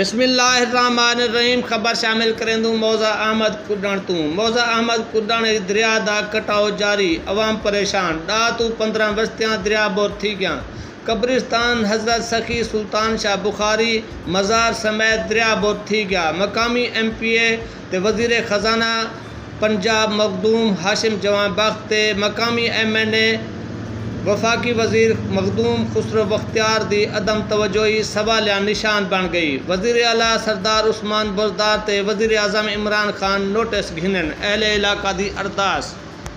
بسم اللہ الرحمن الرحیم خبر شامل کرندوں موضع احمد کڈن تو موضع احمد کڈن دریا دا کٹاؤ جاری عوام پریشان 10 تو 15 بستیاں دریا بور تھی گیا قبرستان حضرت سخی سلطان شاہ بخاری مزار سمیت دریا بور تھی گیا مقامی ایم پی اے تے وزیر خزانہ پنجاب مخدوم ہاشم جوان بخت تے مقامی ایم این اے وفاقی وزیر مخدوم خسرو بختیار دی عدم توجہی سوالیہ نشان بن گئی وزیر اعلیٰ سردار عثمان بزدار تے وزیر اعظم عمران خان نوٹس گھنن اہل علاقہ دی ارداس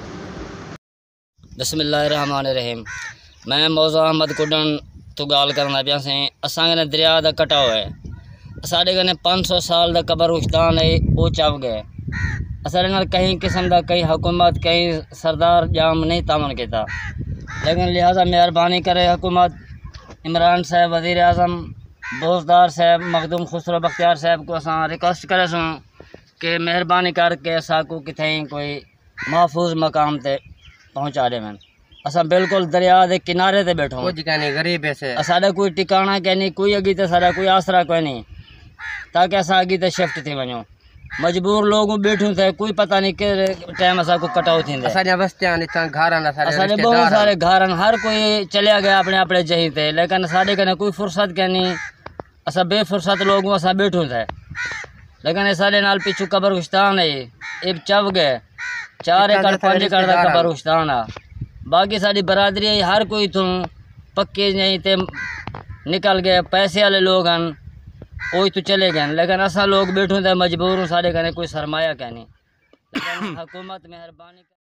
بسم اللہ الرحمن الرحیم میں موضوع احمد کڈن تو گال کرنا پیا سے اساں نے دریا دا کٹاؤ ہے ساڈے کنے 500 سال دا قبرستان ہے او چاو گئے اساڈے نال کہیں قسم دا کہیں حکومت کہیں سردار جام نہیں تعاون کیتا لیکن لہذا مہربانی کرے حکومت عمران صاحب وزیر اعظم بوزدار صاحب مخدوم خسرو بختیار صاحب کو اساں ریکویسٹ کرے سوں کہ مہربانی کر کے اساں کو کتھیں کوئی محفوظ مقام تے پہنچا دے من اساں بالکل دریا دے کنارے تے بیٹھو کچھ کہنے غریب ایسے ساڈا کوئی ٹھکانہ کہ نہیں کوئی اگی تے ساڈا کوئی آسرا کوئی نہیں تاکہ اساں اگی تے شفٹ تھی ونجو مجبور لوگوں بیٹھوں تھے کوئی پتہ نہیں کہ ٹائم اساں کو کٹاؤ تھیندے اساں بستیاں نتاں گھراں اساں بہت سارے گھرن ہر کوئی چلیا گیا اپنے اپنے جہی تے لیکن ساڈے کنے کوئی فرصت کہ نہیں اساں بے فرصت لوگوں اساں بیٹھوں تھے لیکن ساڈے نال پیچھو قبرستان ہے اب چو گئے 4 ایکڑ 5 ایکڑ دا قبرستان ہے باقی ساری برادری ہر کوئی تو پکے نہیں تے نکل گئے پیسے والے لوگ ہیں وہی تو چلے گئے لیکن اساں لوگ بیٹھوں تے مجبور ہوں ساڈے کنے کوئی سرمایہ کہ نہیں لیکن حکومت مہربانی